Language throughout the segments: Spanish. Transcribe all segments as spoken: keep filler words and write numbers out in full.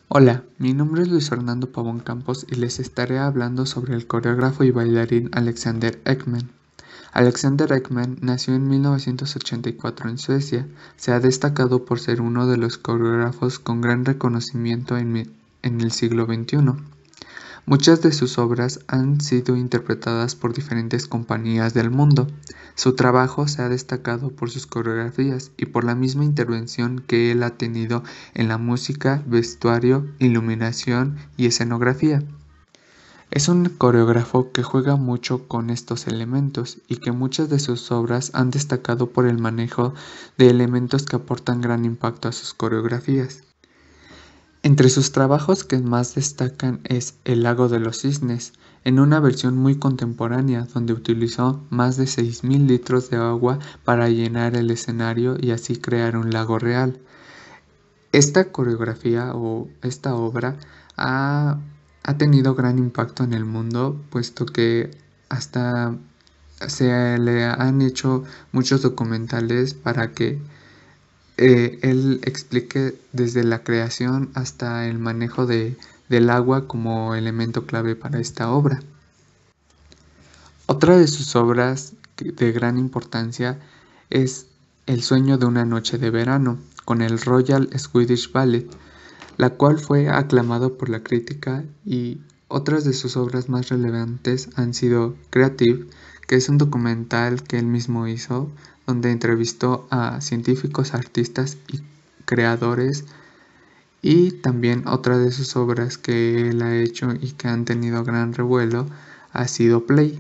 Hola, mi nombre es Luis Fernando Pavón Campos y les estaré hablando sobre el coreógrafo y bailarín Alexander Ekman. Alexander Ekman nació en mil novecientos ochenta y cuatro en Suecia. Se ha destacado por ser uno de los coreógrafos con gran reconocimiento en, mi- en el siglo veintiuno. Muchas de sus obras han sido interpretadas por diferentes compañías del mundo. Su trabajo se ha destacado por sus coreografías y por la misma intervención que él ha tenido en la música, vestuario, iluminación y escenografía. Es un coreógrafo que juega mucho con estos elementos y que muchas de sus obras han destacado por el manejo de elementos que aportan gran impacto a sus coreografías. Entre sus trabajos que más destacan es El lago de los cisnes, en una versión muy contemporánea donde utilizó más de seis mil litros de agua para llenar el escenario y así crear un lago real. Esta coreografía o esta obra ha, ha tenido gran impacto en el mundo, puesto que hasta se le han hecho muchos documentales para que eh, él explique desde la creación hasta el manejo de, del agua como elemento clave para esta obra. Otra de sus obras de gran importancia es El sueño de una noche de verano, con el Royal Swedish Ballet, la cual fue aclamado por la crítica, y otras de sus obras más relevantes han sido Creative, que es un documental que él mismo hizo, donde entrevistó a científicos, artistas y creadores, y también otra de sus obras que él ha hecho y que han tenido gran revuelo ha sido Play.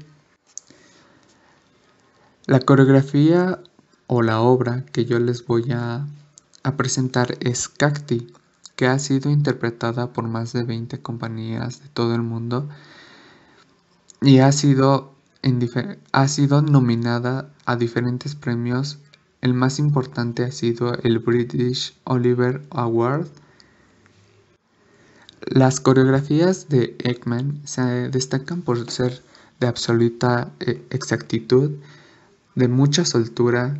La coreografía o la obra que yo les voy a, a presentar es Cacti, que ha sido interpretada por más de veinte compañías de todo el mundo y ha sido, en ha sido nominada a diferentes premios. El más importante ha sido el British Olivier Award. Las coreografías de Ekman se destacan por ser de absoluta eh, exactitud, de mucha soltura,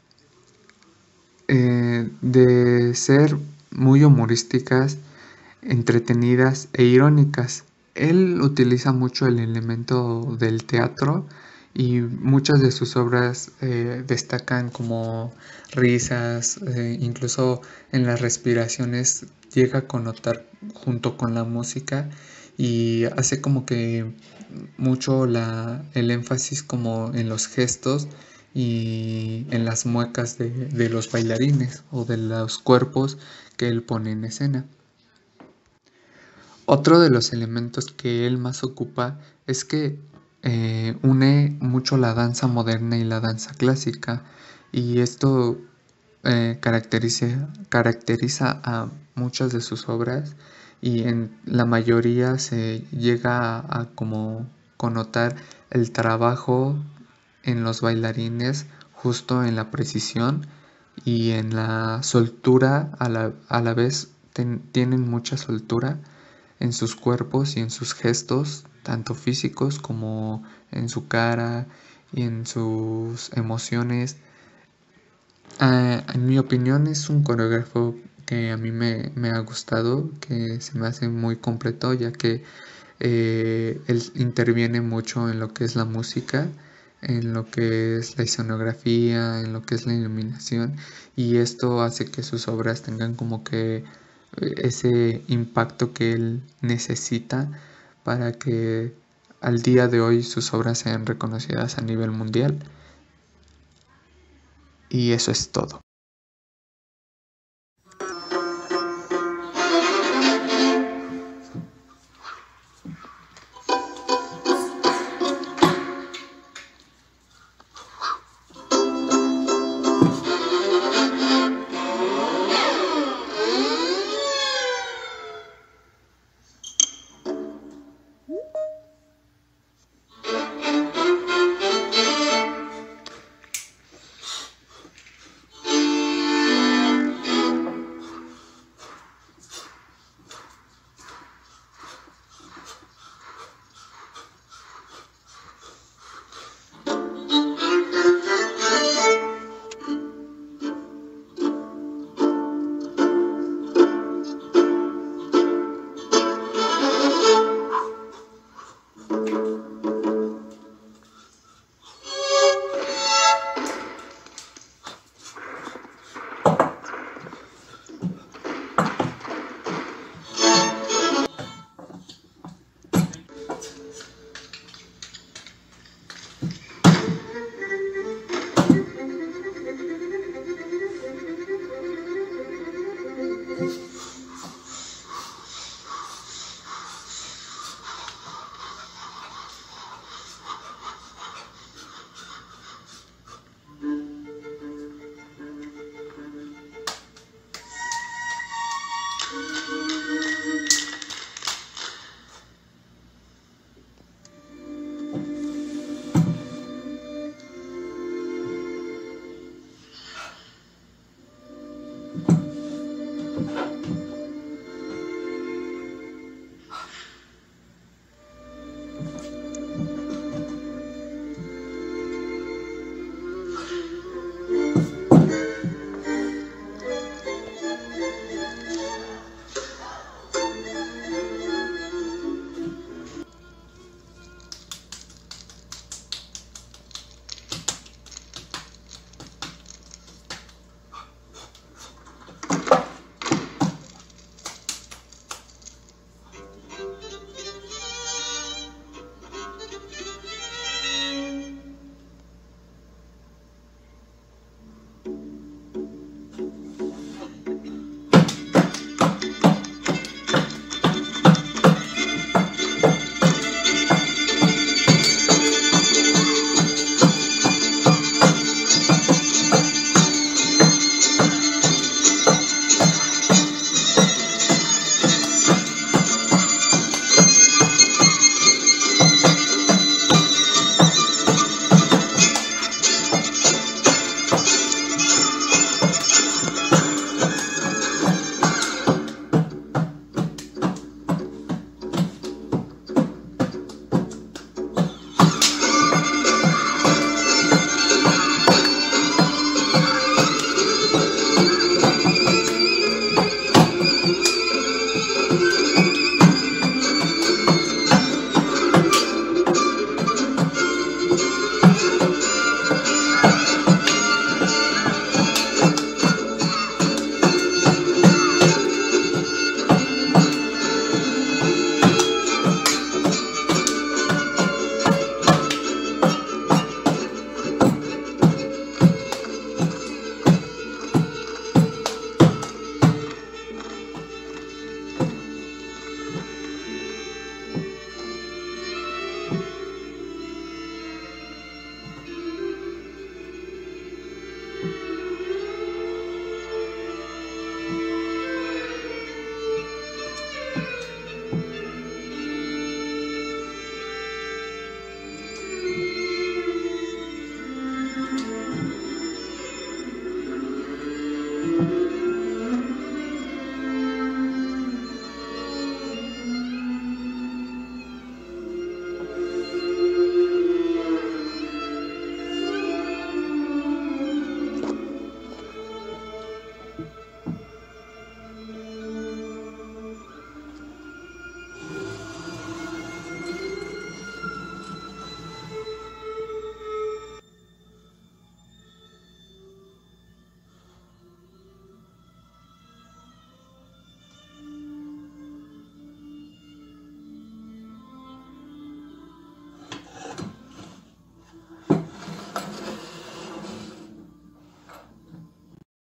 eh, de ser muy humorísticas, entretenidas e irónicas. Él utiliza mucho el elemento del teatro y muchas de sus obras eh, destacan como risas, eh, incluso en las respiraciones llega a connotar junto con la música y hace como que mucho la, el énfasis como en los gestos y en las muecas de, de los bailarines o de los cuerpos que él pone en escena. Otro de los elementos que él más ocupa es que eh, une mucho la danza moderna y la danza clásica, y esto eh, caracteriza, caracteriza a muchas de sus obras, y en la mayoría se llega a, a como connotar el trabajo en los bailarines justo en la precisión y en la soltura. A la, a la vez ten, tienen mucha soltura en sus cuerpos y en sus gestos, tanto físicos como en su cara y en sus emociones. Ah, en mi opinión es un coreógrafo que a mí me, me ha gustado, que se me hace muy completo, ya que eh, él interviene mucho en lo que es la música, en lo que es la escenografía, en lo que es la iluminación, y esto hace que sus obras tengan como que eh, ese impacto que él necesita para que al día de hoy sus obras sean reconocidas a nivel mundial. Y eso es todo.